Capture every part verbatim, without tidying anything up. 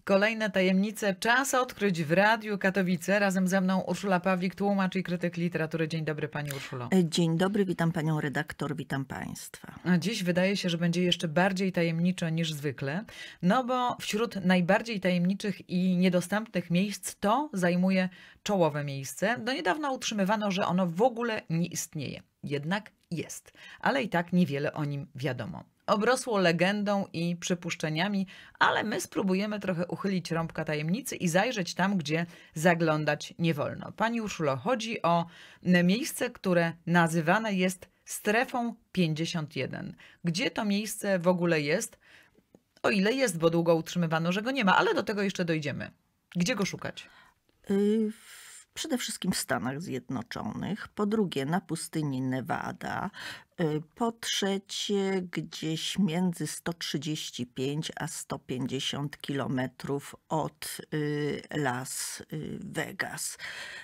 Kolejne tajemnice czas odkryć w Radiu Katowice. Razem ze mną Urszula Pawlik, tłumacz i krytyk literatury. Dzień dobry Pani Urszulo. Dzień dobry, witam Panią redaktor, witam Państwa. A dziś wydaje się, że będzie jeszcze bardziej tajemniczo niż zwykle, no bo wśród najbardziej tajemniczych i niedostępnych miejsc to zajmuje czołowe miejsce. Do niedawna utrzymywano, że ono w ogóle nie istnieje. Jednak jest, ale i tak niewiele o nim wiadomo. Obrosło legendą i przypuszczeniami, ale my spróbujemy trochę uchylić rąbka tajemnicy i zajrzeć tam, gdzie zaglądać nie wolno. Pani Urszulo, chodzi o miejsce, które nazywane jest Strefą pięćdziesiąt jeden. Gdzie to miejsce w ogóle jest? O ile jest, bo długo utrzymywano, że go nie ma, ale do tego jeszcze dojdziemy. Gdzie go szukać? Y Przede wszystkim w Stanach Zjednoczonych, po drugie na pustyni Nevada, po trzecie gdzieś między sto trzydzieści pięć a sto pięćdziesiąt kilometrów od Las Vegas.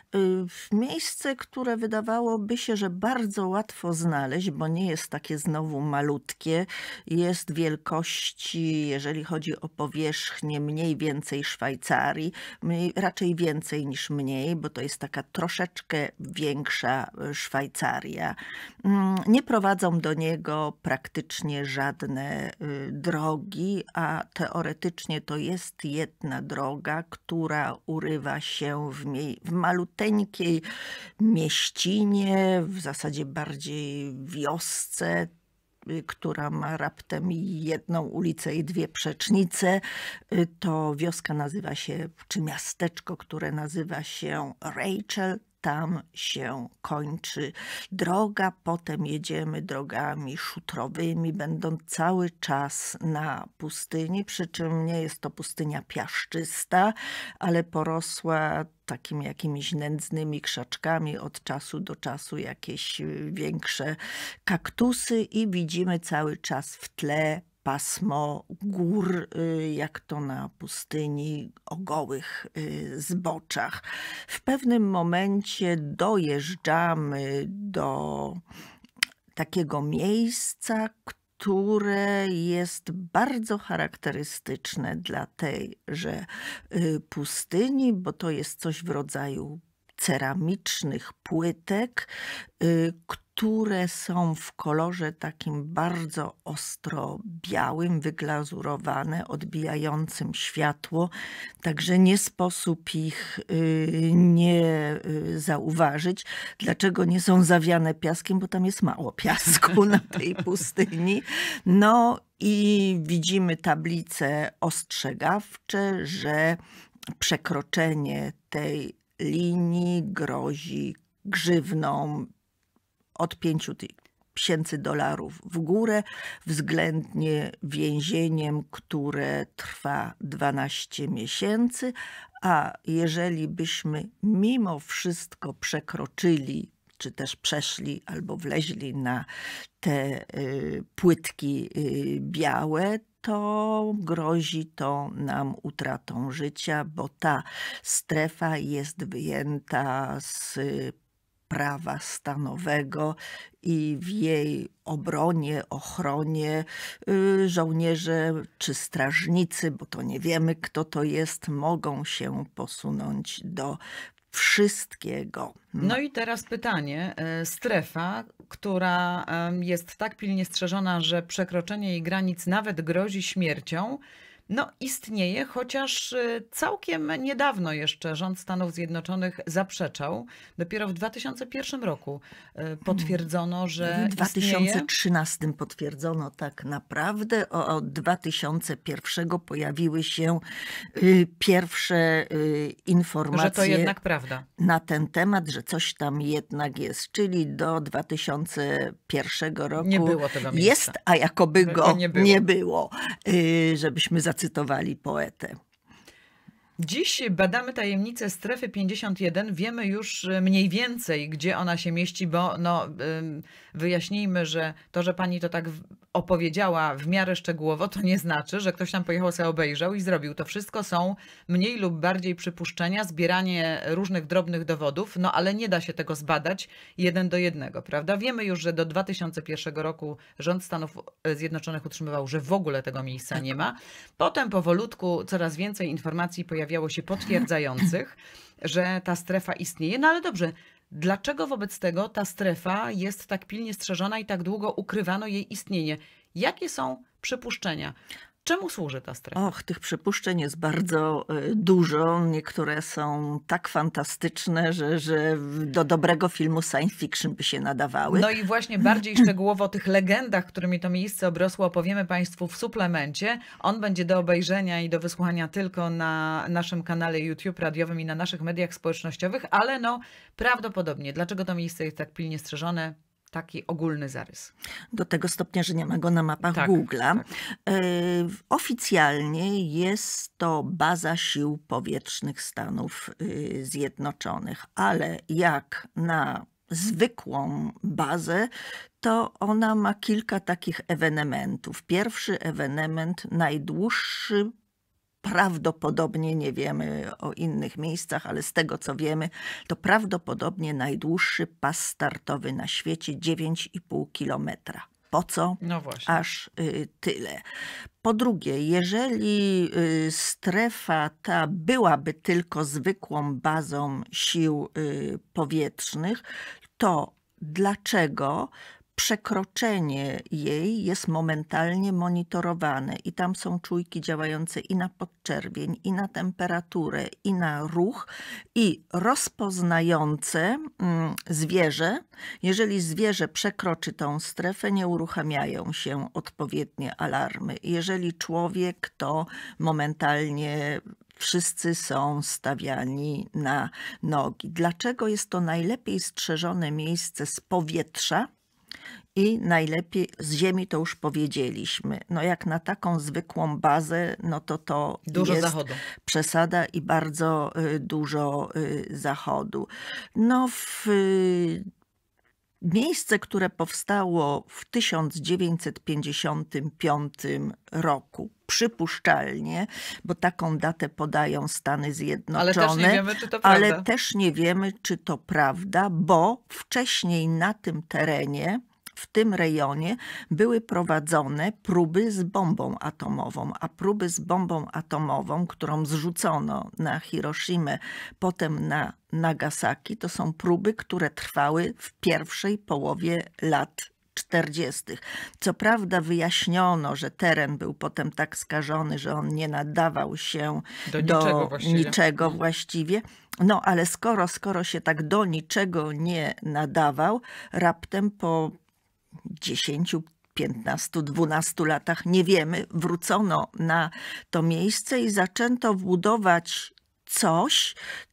Miejsce, które wydawałoby się, że bardzo łatwo znaleźć, bo nie jest takie znowu malutkie, jest wielkości, jeżeli chodzi o powierzchnię, mniej więcej Szwajcarii, mniej, raczej więcej niż mniej, bo to jest taka troszeczkę większa Szwajcaria. Nie prowadzą do niego praktycznie żadne drogi, a teoretycznie to jest jedna droga, która urywa się w, mie- w maluteńkiej mieścinie, w zasadzie bardziej wiosce, która ma raptem jedną ulicę i dwie przecznice. To wioska nazywa się, czy miasteczko, które nazywa się Rachel. Tam się kończy droga, potem jedziemy drogami szutrowymi, będąc cały czas na pustyni, przy czym nie jest to pustynia piaszczysta, ale porosła takimi jakimiś nędznymi krzaczkami, od czasu do czasu jakieś większe kaktusy i widzimy cały czas w tle pasmo gór, jak to na pustyni, o gołych zboczach. W pewnym momencie dojeżdżamy do takiego miejsca, które jest bardzo charakterystyczne dla tejże pustyni, bo to jest coś w rodzaju ceramicznych płytek, które są w kolorze takim bardzo ostro białym, wyglazurowane, odbijającym światło, także nie sposób ich nie zauważyć. Dlaczego nie są zawiane piaskiem? Bo tam jest mało piasku na tej pustyni. No i widzimy tablice ostrzegawcze, że przekroczenie tej linii grozi grzywną od pięciu tysięcy dolarów w górę, względnie więzieniem, które trwa dwanaście miesięcy, a jeżeli byśmy mimo wszystko przekroczyli, czy też przeszli albo wleźli na te y, płytki y, białe, to grozi to nam utratą życia, bo ta strefa jest wyjęta z prawa stanowego i w jej obronie, ochronie żołnierze czy strażnicy, bo to nie wiemy, kto to jest, mogą się posunąć do wszystkiego. No i teraz pytanie. Strefa, która jest tak pilnie strzeżona, że przekroczenie jej granic nawet grozi śmiercią, no istnieje, chociaż całkiem niedawno jeszcze rząd Stanów Zjednoczonych zaprzeczał. Dopiero w dwa tysiące pierwszym roku potwierdzono, że W dwa tysiące istnieje. trzynastym potwierdzono tak naprawdę. Od dwa tysiące pierwszego pojawiły się y, pierwsze y, informacje Że to jednak prawda. na ten temat, że coś tam jednak jest. Czyli do dwa tysiące pierwszego roku Nie było tego miejsca. jest, a jakoby go nie było. nie było, y, żebyśmy zacytowali poetę. Dziś badamy tajemnicę strefy pięćdziesiąt jeden. Wiemy już mniej więcej, gdzie ona się mieści, bo no, ym, wyjaśnijmy, że to, że pani to tak w- opowiedziała w miarę szczegółowo, to nie znaczy, że ktoś tam pojechał, sobie obejrzał i zrobił. To wszystko są mniej lub bardziej przypuszczenia, zbieranie różnych drobnych dowodów, no ale nie da się tego zbadać jeden do jednego, prawda? Wiemy już, że do dwa tysiące pierwszego roku rząd Stanów Zjednoczonych utrzymywał, że w ogóle tego miejsca nie ma. Potem powolutku coraz więcej informacji pojawiało się potwierdzających, że ta strefa istnieje. No ale dobrze, dlaczego wobec tego ta strefa jest tak pilnie strzeżona i tak długo ukrywano jej istnienie? Jakie są przypuszczenia? Czemu służy ta strefa? Och, tych przypuszczeń jest bardzo y, dużo. Niektóre są tak fantastyczne, że, że do dobrego filmu science fiction by się nadawały. No i właśnie bardziej szczegółowo o tych legendach, którymi to miejsce obrosło, opowiemy Państwu w suplemencie. On będzie do obejrzenia i do wysłuchania tylko na naszym kanale YouTube radiowym i na naszych mediach społecznościowych, ale no prawdopodobnie, dlaczego to miejsce jest tak pilnie strzeżone? Taki ogólny zarys. Do tego stopnia, że nie ma go na mapach Tak, Google'a. tak. E, Oficjalnie jest to baza sił powietrznych Stanów y, Zjednoczonych, ale jak na zwykłą bazę, to ona ma kilka takich ewenementów. Pierwszy ewenement, najdłuższy, prawdopodobnie, nie wiemy o innych miejscach, ale z tego co wiemy, to prawdopodobnie najdłuższy pas startowy na świecie, dziewięć i pół kilometra. Po co? No właśnie. Aż y, tyle. Po drugie, jeżeli y, strefa ta byłaby tylko zwykłą bazą sił y, powietrznych, to dlaczego przekroczenie jej jest momentalnie monitorowane i tam są czujki działające i na podczerwień, i na temperaturę, i na ruch, i rozpoznające mm, zwierzę. Jeżeli zwierzę przekroczy tą strefę, nie uruchamiają się odpowiednie alarmy. Jeżeli człowiek, to momentalnie wszyscy są stawiani na nogi. Dlaczego jest to najlepiej strzeżone miejsce z powietrza? I najlepiej z ziemi, to już powiedzieliśmy. No jak na taką zwykłą bazę, no to to Dużo jest zachodu. przesada i bardzo y, dużo y, zachodu. No w y, miejsce, które powstało w tysiąc dziewięćset pięćdziesiątym piątym roku, przypuszczalnie, bo taką datę podają Stany Zjednoczone, Ale też nie wiemy, czy to ale prawda. też nie wiemy, czy to prawda, bo wcześniej na tym terenie, w tym rejonie były prowadzone próby z bombą atomową, a próby z bombą atomową, którą zrzucono na Hiroshimę, potem na Nagasaki, to są próby, które trwały w pierwszej połowie lat czterdziestych. Co prawda wyjaśniono, że teren był potem tak skażony, że on nie nadawał się Do do, niczego właściwie. niczego właściwie. No ale skoro, skoro się tak do niczego nie nadawał, raptem po dziesięciu, piętnastu, dwunastu latach, nie wiemy, wrócono na to miejsce i zaczęto budować coś,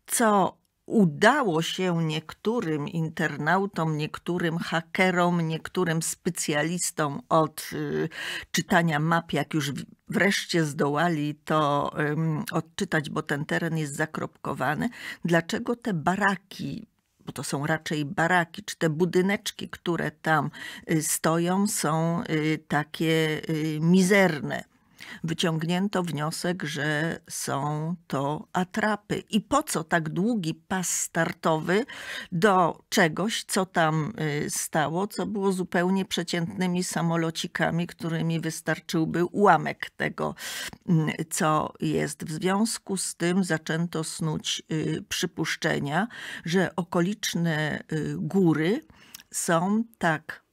co udało się niektórym internautom, niektórym hakerom, niektórym specjalistom od y, czytania map, jak już wreszcie zdołali to ym, odczytać, bo ten teren jest zakropkowany. Dlaczego te baraki, bo to są raczej baraki, czy te budyneczki, które tam y, stoją, są y, takie y, mizerne? Wyciągnięto wniosek, że są to atrapy. I po co tak długi pas startowy do czegoś, co tam y, stało, co było zupełnie przeciętnymi samolocikami, którymi wystarczyłby ułamek tego, y, co jest. W związku z tym zaczęto snuć y, przypuszczenia, że okoliczne y, góry są tak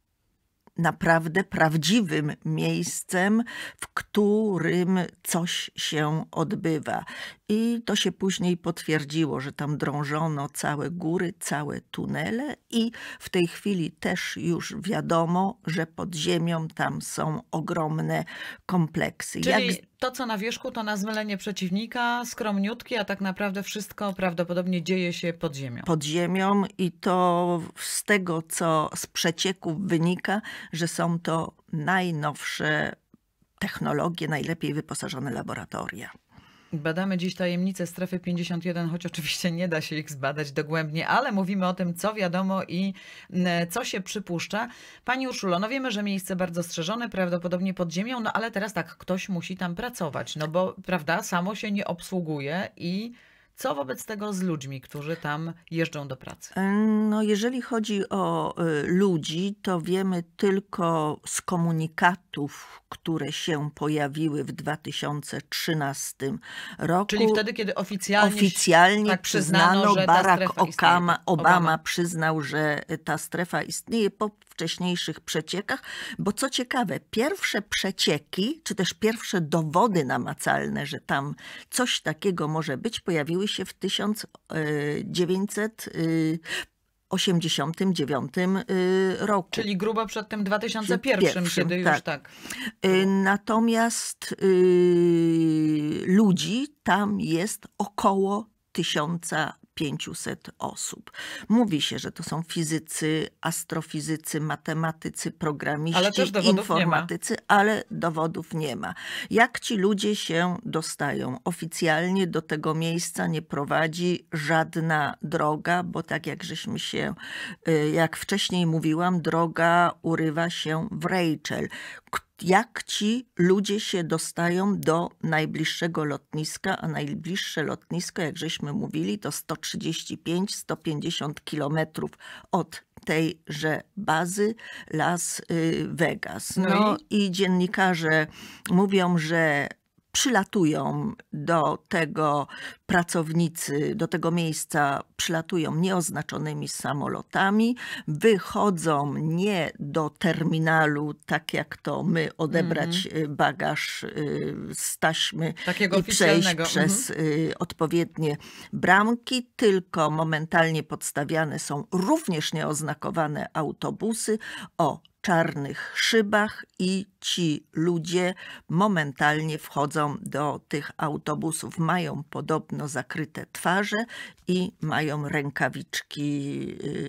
naprawdę prawdziwym miejscem, w którym coś się odbywa. I to się później potwierdziło, że tam drążono całe góry, całe tunele i w tej chwili też już wiadomo, że pod ziemią tam są ogromne kompleksy. Czyli Jak... to, co na wierzchu, to na zmylenie przeciwnika, skromniutkie, a tak naprawdę wszystko prawdopodobnie dzieje się pod ziemią. pod ziemią i to z tego, co z przecieków wynika, że są to najnowsze technologie, najlepiej wyposażone laboratoria. Badamy dziś tajemnice strefy pięćdziesiąt jeden, choć oczywiście nie da się ich zbadać dogłębnie, ale mówimy o tym, co wiadomo i co się przypuszcza. Pani Urszulo, no wiemy, że miejsce bardzo strzeżone, prawdopodobnie pod ziemią, no ale teraz tak, ktoś musi tam pracować, no bo, prawda, samo się nie obsługuje i co wobec tego z ludźmi, którzy tam jeżdżą do pracy? No, jeżeli chodzi o y, ludzi, to wiemy tylko z komunikatów, które się pojawiły w dwa tysiące trzynastym roku. Czyli wtedy, kiedy oficjalnie, oficjalnie tak przyznano, przyznano, że ta Barack strefa Obama, istnieje. Obama Obama. przyznał, że ta strefa istnieje po wcześniejszych przeciekach, bo co ciekawe, pierwsze przecieki, czy też pierwsze dowody namacalne, że tam coś takiego może być, pojawiły się w tysiąc dziewięćset osiemdziesiątym dziewiątym roku. Czyli grubo przed tym dwa tysiące pierwszym, Pierwszym, kiedy tak. już tak. Natomiast y, ludzi tam jest około tysiąc pięćset osób. Mówi się, że to są fizycy, astrofizycy, matematycy, programiści, Ale też dowodów informatycy, nie ma. ale dowodów nie ma. Jak ci ludzie się dostają? Oficjalnie do tego miejsca nie prowadzi żadna droga, bo tak jak żeśmy się, jak wcześniej mówiłam, droga urywa się w Rachel. Jak ci ludzie się dostają do najbliższego lotniska, a najbliższe lotnisko, jak żeśmy mówili, to sto trzydzieści pięć do stu pięćdziesięciu kilometrów od tejże bazy Las Vegas. No, no i... i dziennikarze mówią, że przylatują do tego pracownicy, do tego miejsca przylatują nieoznaczonymi samolotami, wychodzą nie do terminalu, tak jak to my odebrać mm-hmm. bagaż z taśmy takiego i przejść mm-hmm. przez odpowiednie bramki, tylko momentalnie podstawiane są również nieoznakowane autobusy o czarnych szybach i ci ludzie momentalnie wchodzą do tych autobusów. Mają podobno zakryte twarze i mają rękawiczki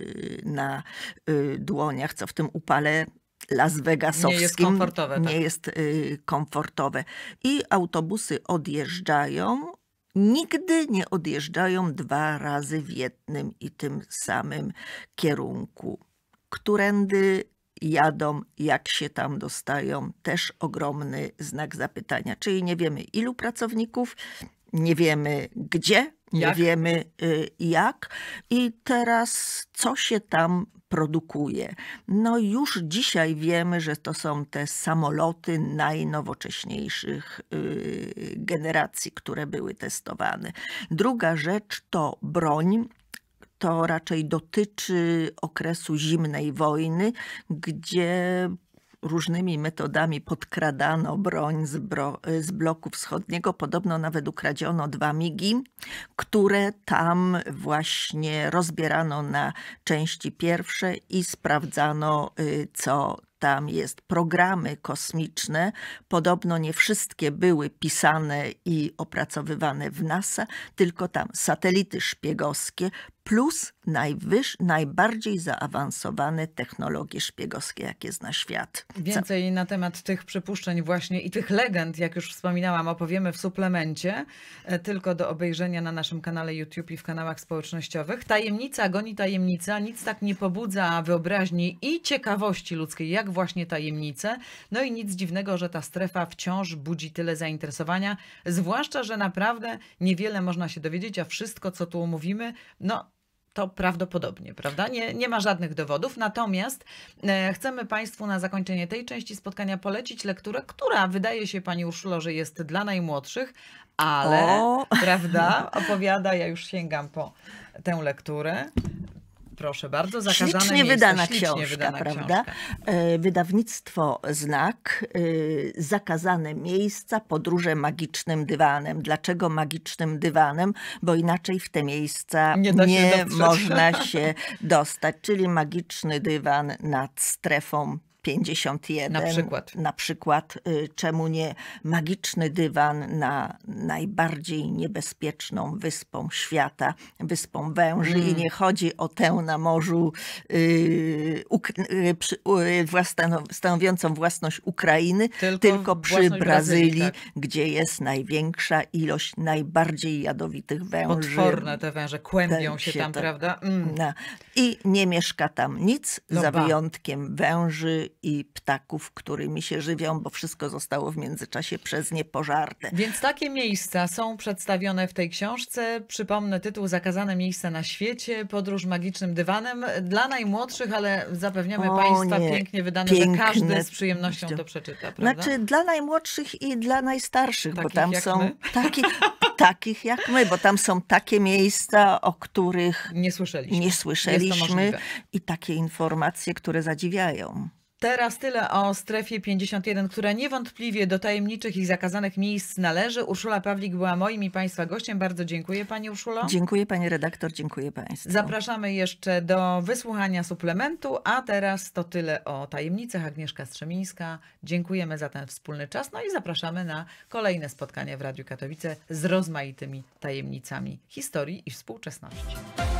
na dłoniach, co w tym upale Las Vegasowskim nie jest komfortowe. Nie tak. jest komfortowe. I autobusy odjeżdżają. Nigdy nie odjeżdżają dwa razy w jednym i tym samym kierunku. Którędy jadą, jak się tam dostają, też ogromny znak zapytania. Czyli nie wiemy, ilu pracowników, nie wiemy gdzie, nie jak? wiemy y, jak i teraz co się tam produkuje. No już dzisiaj wiemy, że to są te samoloty najnowocześniejszych y, generacji, które były testowane. Druga rzecz to broń. To raczej dotyczy okresu zimnej wojny, gdzie różnymi metodami podkradano broń z, bro, z bloku wschodniego. Podobno nawet ukradziono dwa migi, które tam właśnie rozbierano na części pierwsze i sprawdzano, co tam jest. Programy kosmiczne, podobno nie wszystkie były pisane i opracowywane w NASA, tylko tam satelity szpiegowskie plus najwyż, najbardziej zaawansowane technologie szpiegowskie, jakie zna świat. Więcej Co? na temat tych przypuszczeń właśnie i tych legend, jak już wspominałam, opowiemy w suplemencie, tylko do obejrzenia na naszym kanale YouTube i w kanałach społecznościowych. Tajemnica goni tajemnica, nic tak nie pobudza wyobraźni i ciekawości ludzkiej, jak właśnie tajemnice. No i nic dziwnego, że ta strefa wciąż budzi tyle zainteresowania, zwłaszcza, że naprawdę niewiele można się dowiedzieć, a wszystko, co tu mówimy, no to prawdopodobnie, prawda? Nie, nie ma żadnych dowodów, natomiast e, chcemy Państwu na zakończenie tej części spotkania polecić lekturę, która wydaje się Pani Urszulo, że jest dla najmłodszych, ale, o. prawda, opowiada, ja już sięgam po tę lekturę. Proszę bardzo, zakazane Ślicznie miejsce. wydana Ślicznie książka, wydana prawda? Książka. Wydawnictwo Znak, zakazane miejsca, podróże magicznym dywanem. Dlaczego magicznym dywanem? Bo inaczej w te miejsca nie, nie można się dostać. Czyli magiczny dywan nad strefą pięćdziesiąt jeden. Na przykład. Na przykład, y, czemu nie magiczny dywan na najbardziej niebezpieczną wyspą świata, wyspą węży. Mm. I nie chodzi o tę na morzu y, uk- y, przy, y, własno- stanowiącą własność Ukrainy, Tylko tylko, przy własność Brazylii, Brazylii, tak. gdzie jest największa ilość najbardziej jadowitych węży. Potworne te węże, kłębią Tak się się tam, tak- prawda? Mm. Na- I nie mieszka tam nic, No za ba. wyjątkiem węży i ptaków, którymi się żywią, bo wszystko zostało w międzyczasie przez nie pożarte. Więc takie miejsca są przedstawione w tej książce. Przypomnę tytuł Zakazane miejsca na świecie, podróż magicznym dywanem. Dla najmłodszych, ale zapewniamy O Państwa, nie, pięknie wydane, piękne. że każdy z przyjemnością to przeczyta, prawda? Znaczy dla najmłodszych i dla najstarszych, Takich bo tam jak są my? taki, takich jak my, bo tam są takie miejsca, o których Nie słyszeliśmy. nie Jest to słyszeliśmy możliwe. i takie informacje, które zadziwiają. Teraz tyle o strefie pięćdziesiąt jeden, która niewątpliwie do tajemniczych i zakazanych miejsc należy. Urszula Pawlik była moim i Państwa gościem. Bardzo dziękuję Pani Urszulo. Dziękuję Pani redaktor, dziękuję Państwu. Zapraszamy jeszcze do wysłuchania suplementu, a teraz to tyle o tajemnicach. Agnieszka Strzemińska. Dziękujemy za ten wspólny czas, no i zapraszamy na kolejne spotkania w Radiu Katowice z rozmaitymi tajemnicami historii i współczesności.